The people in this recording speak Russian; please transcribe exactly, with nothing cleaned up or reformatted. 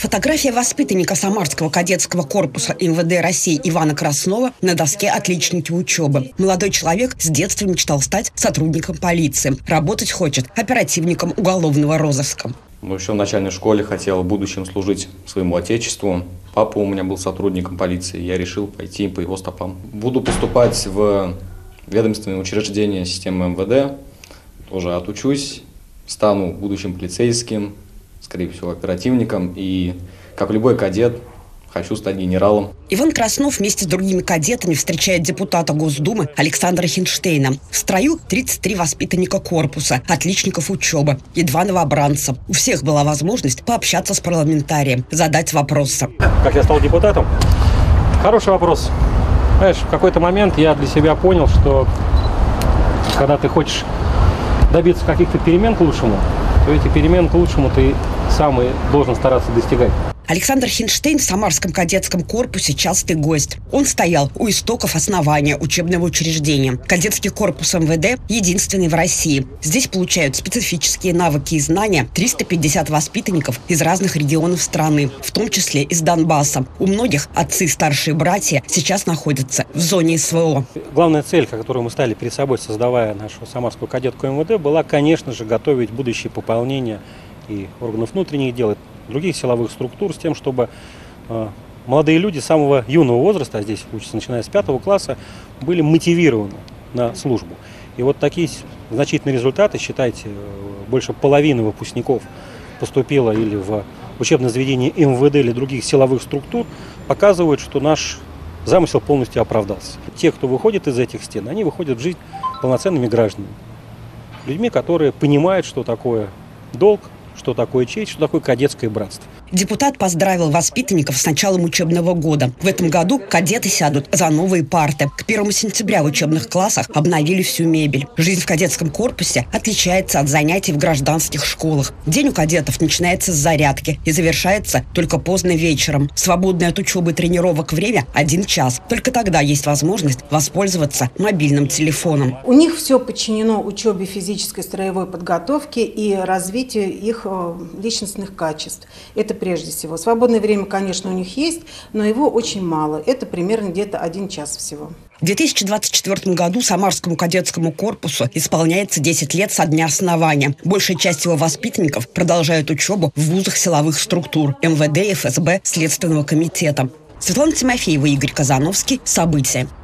Фотография воспитанника Самарского кадетского корпуса эм вэ дэ России Ивана Краснова на доске «Отличники учебы». Молодой человек с детства мечтал стать сотрудником полиции. Работать хочет оперативником уголовного розыска. Еще в начальной школе хотел в будущем служить своему отечеству. Папа у меня был сотрудником полиции. Я решил пойти по его стопам. Буду поступать в ведомственные учреждения системы эм вэ дэ. Тоже отучусь, стану будущим полицейским, скорее всего, оперативником. И, как любой кадет, хочу стать генералом. Иван Краснов вместе с другими кадетами встречает депутата Госдумы Александра Хинштейна. В строю тридцать три воспитанника корпуса, отличников учебы и два новобранца. У всех была возможность пообщаться с парламентарием, задать вопросы. Как я стал депутатом? Хороший вопрос. Знаешь, в какой-то момент я для себя понял, что когда ты хочешь добиться каких-то перемен к лучшему, то эти перемены к лучшему ты сам и должен стараться достигать. Александр Хинштейн в Самарском кадетском корпусе частый гость. Он стоял у истоков основания учебного учреждения. Кадетский корпус эм вэ дэ единственный в России. Здесь получают специфические навыки и знания триста пятьдесят воспитанников из разных регионов страны, в том числе из Донбасса. У многих отцы и старшие братья сейчас находятся в зоне эс вэ о. Главная цель, которую мы ставили перед собой, создавая нашу Самарскую кадетку эм вэ дэ, была, конечно же, готовить будущее пополнение и органов внутренних дел, других силовых структур, с тем, чтобы э, молодые люди самого юного возраста, а здесь учатся начиная с пятого класса, были мотивированы на службу. И вот такие значительные результаты, считайте, больше половины выпускников поступило или в учебное заведение эм вэ дэ или других силовых структур, показывают, что наш замысел полностью оправдался. Те, кто выходит из этих стен, они выходят в жизнь полноценными гражданами. Людьми, которые понимают, что такое долг, что такое честь, что такое кадетское братство. Депутат поздравил воспитанников с началом учебного года. В этом году кадеты сядут за новые парты. К первому сентября в учебных классах обновили всю мебель. Жизнь в кадетском корпусе отличается от занятий в гражданских школах. День у кадетов начинается с зарядки и завершается только поздно вечером. Свободное от учебы и тренировок время – один час. Только тогда есть возможность воспользоваться мобильным телефоном. У них все подчинено учебе физической строевой подготовки и развитию их личностных качеств. Это прежде всего. Свободное время, конечно, у них есть, но его очень мало. Это примерно где-то один час всего. В две тысячи двадцать четвёртом году Самарскому кадетскому корпусу исполняется десять лет со дня основания. Большая часть его воспитанников продолжают учебу в вузах силовых структур эм вэ дэ, эф эс бэ, Следственного комитета. Светлана Тимофеева, Игорь Казановский. События.